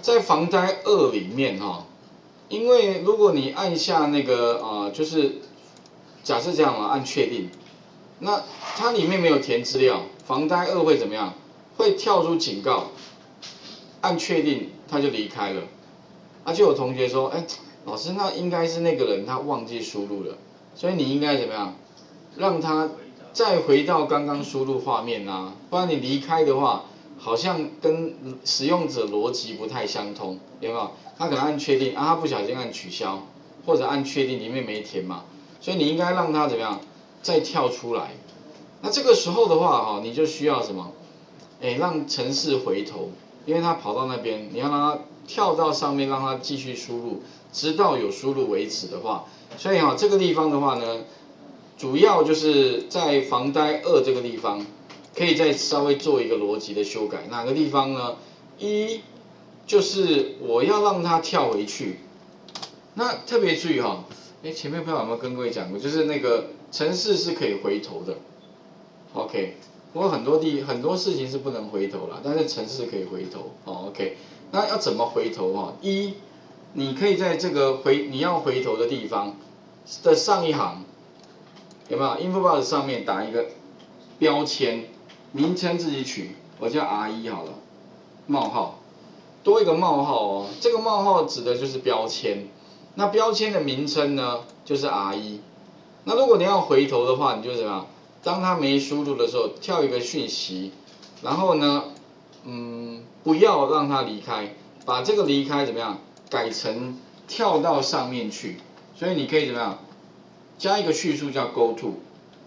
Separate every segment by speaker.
Speaker 1: 在防呆2里面哈，因为如果你按下那个就是假设这样嘛，按确定，那它里面没有填资料，防呆2会怎么样？会跳出警告，按确定他就离开了。就有同学说，老师，那应该是那个人他忘记输入了，所以你应该怎么样？让他再回到刚刚输入画面啊，不然你离开的话，好像跟使用者逻辑不太相通，有没有？他可能按确定他不小心按取消，或者按确定里面没填嘛，所以你应该让他怎么样？再跳出来。那这个时候的话你就需要什么？让程式回头，因为他跑到那边，你要让他跳到上面，让他继续输入，直到有输入为止的话，所以这个地方的话呢，主要就是在防呆2这个地方，可以再稍微做一个逻辑的修改。哪个地方呢？一就是我要让他跳回去，那特别注意前面不知道有没有跟各位讲过，就是那个程式是可以回头的 ，OK。不过很多事情是不能回头啦，但是程式可以回头，OK。那要怎么回头一，你可以在这个你要回头的地方的上一行，有没有 info box 上面打一个标签，名称自己取，我叫 R1 好了，冒号，多一个冒号这个冒号指的就是标签，那标签的名称呢就是 R1。那如果你要回头的话，你就怎么样？当他没输入的时候，跳一个讯息，然后呢，不要让他离开，把这个离开怎么样改成跳到上面去，所以你可以怎么样加一个叙述叫 go to，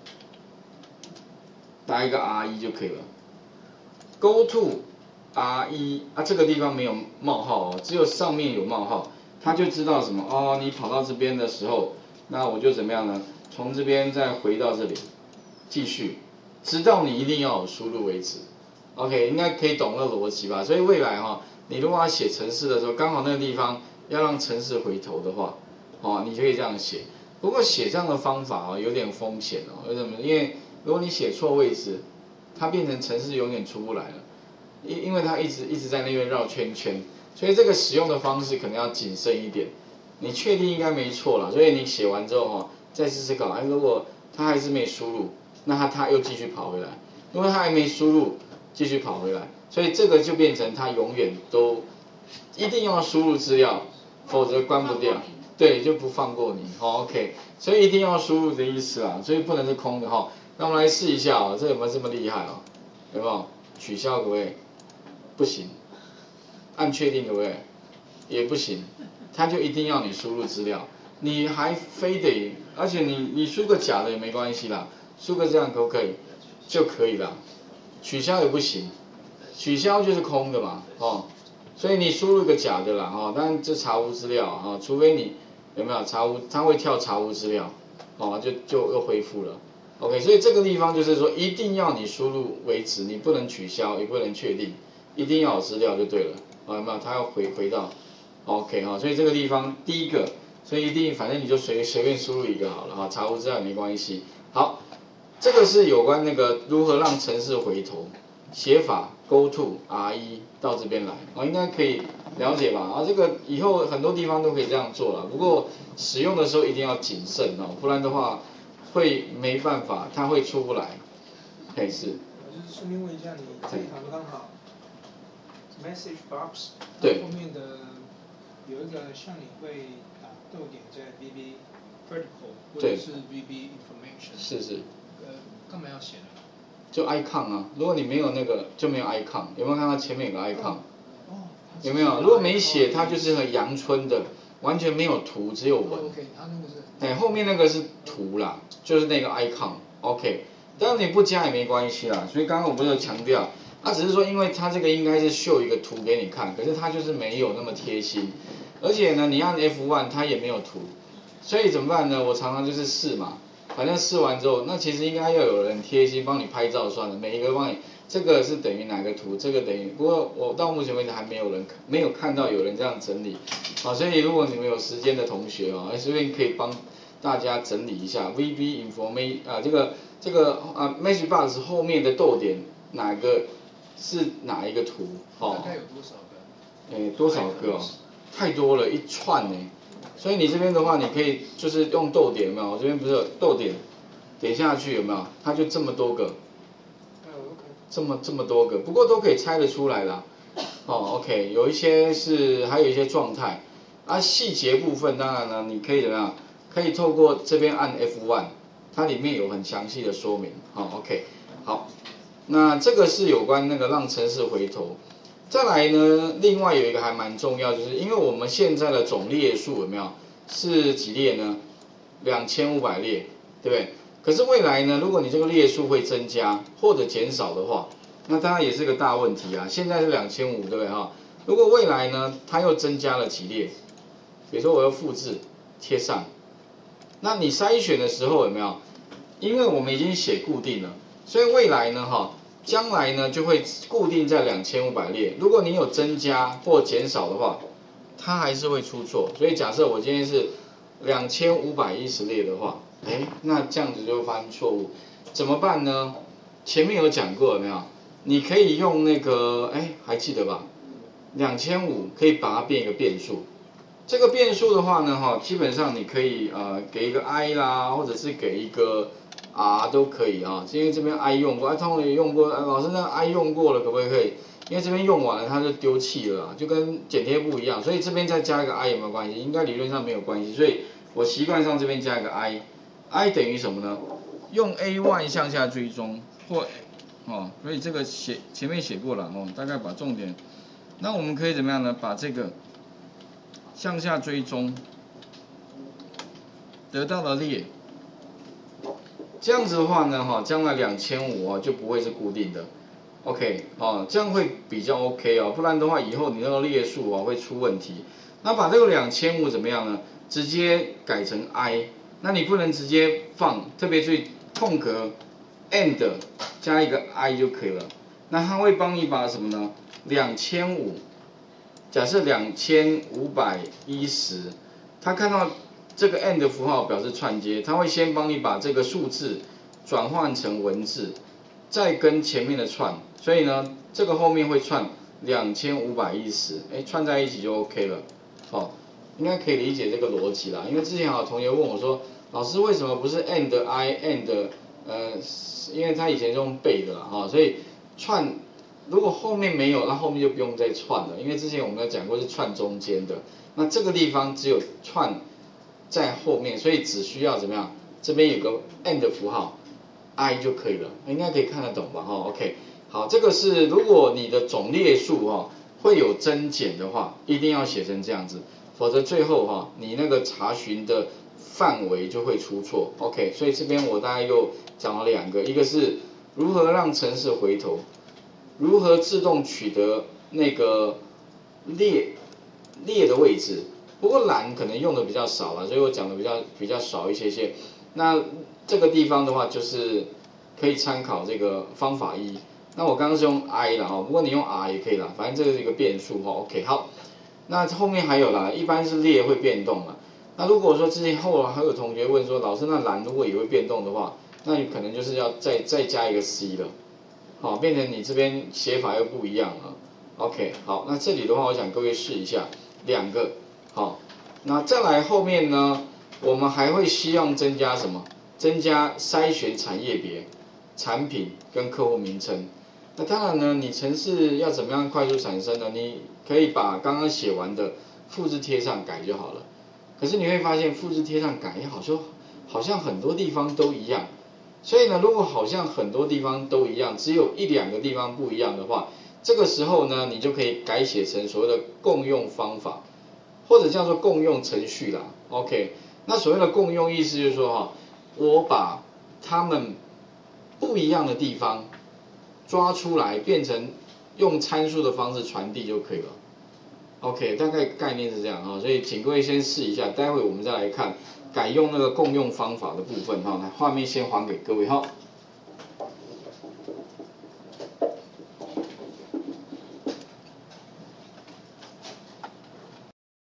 Speaker 1: 打一个 R1 就可以了。go to R1 这个地方没有冒号只有上面有冒号，他就知道什么你跑到这边的时候，那我就怎么样呢？从这边再回到这里。继续，直到你一定要有输入为止。OK， 应该可以懂那个逻辑吧？所以未来你如果要写程式的时候，刚好那个地方要让程式回头的话，你就可以这样写。不过写这样的方法有点风险为什么？因为如果你写错位置，它变成程式永远出不来了，因为它一直在那边绕圈圈，所以这个使用的方式可能要谨慎一点。你确定应该没错了，所以你写完之后再试试搞。如果它还是没输入。那他又继续跑回来，因为他还没输入，继续跑回来，所以这个就变成他永远都一定要输入资料，否则关不掉，对，就不放过你，OK， 所以一定要输入的意思啦，所以不能是空的那我们来试一下这有没有这么厉害有没有？取消可不可以？不行，按确定可不可以？也不行，他就一定要你输入资料，你还非得，而且你输个假的也没关系啦。输个这样可不可以？就可以了，取消也不行，取消就是空的嘛，所以你输入一个假的啦，当然这查无资料除非你有没有查无，它会跳查无资料，就又恢复了 ，OK， 所以这个地方就是说一定要你输入为止，你不能取消，也不能确定，一定要有资料就对了，有没有？它要回到 OK 所以这个地方第一个，所以一定反正你就随便输入一个好了查无资料也没关系，好。这个是有关那个如何让程式回头，写法 go to R1 到这边来，应该可以了解吧？这个以后很多地方都可以这样做了，不过使用的时候一定要谨慎不然的话会没办法，它会出不来。可以是。
Speaker 2: 我就是顺便问一下你这一行刚好 message box
Speaker 1: 对
Speaker 2: 后面的有一个像你会打逗点在 VB vertical 或者是 VB information，
Speaker 1: 是。
Speaker 2: 干嘛要写呢？
Speaker 1: 就 icon 如果你没有那个就没有 icon， 有没有看到前面有个 icon？有没有？如果没写，它就是很阳春的，完全没有图，只有文。
Speaker 2: OK， 它那个是。
Speaker 1: 后面那个是图啦，就是那个 icon。OK， 当然你不加也没关系啦。所以刚刚我不是有强调，只是说因为它这个应该是秀一个图给你看，可是它就是没有那么贴心，而且呢，你按 F1 它也没有图，所以怎么办呢？我常常就是试嘛。反正试完之后，那其实应该要有人贴心帮你拍照算了，每一个帮你，这个是等于哪个图，这个等于，不过我到目前为止还没有看到有人这样整理，所以如果你们有时间的同学顺便可以帮大家整理一下 VB information 这个message box 后面的逗点哪个是哪一个图
Speaker 2: 大概有多少个？
Speaker 1: 多少个哦？太多了，一串呢。所以你这边的话，你可以就是用逗点，有没有？我这边不是有逗点，点下去有没有？它就这么多个，这么多个，不过都可以猜得出来啦。哦 ，OK， 有一些是还有一些状态，啊，细节部分当然呢，你可以怎么样？可以透过这边按 F1， 它里面有很详细的说明。好 ，OK， 好，那这个是有关那个让程式回头。再来呢，另外有一个还蛮重要，就是因为我们现在的总列数有没有是几列呢？2500列，对不对？可是未来呢，如果你这个列数会增加或者减少的话，那当然也是个大问题啊。现在是2500，对不对哈？如果未来呢，它又增加了几列，比如说我要复制贴上，那你筛选的时候有没有？因为我们已经写固定了，所以未来呢，将来呢就会固定在2500列。如果你有增加或减少的话，它还是会出错。所以假设我今天是2510列的话，那这样子就会发生错误，怎么办呢？前面有讲过有没有？你可以用那个，还记得吧？2500可以把它变一个变数。这个变数的话呢，基本上你可以给一个 i 啦，或者是给一个 r 都可以啊。因为这边 i 用过，通常也用过，老师那个 i 用过了，可不可以？因为这边用完了它就丢弃了，就跟剪贴布一样，所以这边再加一个 i 有没有关系？应该理论上没有关系，所以我习惯上这边加一个 i 等于什么呢？用 A1 向下追踪或所以这个前面写过了大概把重点，那我们可以怎么样呢？把这个向下追踪得到了列，这样子的话呢，将来2500就不会是固定的 ，OK， 这样会比较 OK 不然的话以后你那个列数会出问题。那把这个2500怎么样呢？直接改成 i， 那你不能直接放，特别注意空格 and 加一个 i 就可以了。那它会帮你把什么呢？2500，假设2510，它看到这个 and 符号表示串接，它会先帮你把这个数字转换成文字，再跟前面的串，所以呢，这个后面会串2510，串在一起就 OK 了，应该可以理解这个逻辑啦。因为之前有同学问我说，老师为什么不是 and i and 因为他以前是用背的啦，所以串如果后面没有，那后面就不用再串了，因为之前我们有讲过是串中间的，那这个地方只有串在后面，所以只需要怎么样？这边有个 and 符号 i 就可以了，应该可以看得懂吧？OK， 好，这个是如果你的总列数会有增减的话，一定要写成这样子，否则最后你那个查询的范围就会出错。OK， 所以这边我大概又讲了2个，一个是如何让程式回头，如何自动取得那个列的位置。不过栏可能用的比较少了，所以我讲的比较少一些。那这个地方的话，就是可以参考这个方法1。那我刚刚是用 i 啦不过你用 r 也可以啦，反正这是一个变数OK， 好，那后面还有啦，一般是列会变动啦。那如果说之前后来还有同学问说，老师那栏如果也会变动的话，那你可能就是要再加一个 c 了，变成你这边写法又不一样了。OK， 好，那这里的话，我想各位试一下2个。好，那再来后面呢，我们还会希望增加什么？增加筛选产业别、产品跟客户名称。那当然呢，你程式要怎么样快速产生呢？你可以把刚刚写完的复制贴上改就好了。可是你会发现复制贴上改好像很多地方都一样。所以呢，如果好像很多地方都一样，只有1-2个地方不一样的话，这个时候呢，你就可以改写成所谓的共用方法，或者叫做共用程序啦。OK， 那所谓的共用意思就是说我把它们不一样的地方抓出来，变成用参数的方式传递就可以了。OK， 大概概念是这样所以请各位先试一下，待会我们再来看改用那个共用方法的部分来，画面先还给各位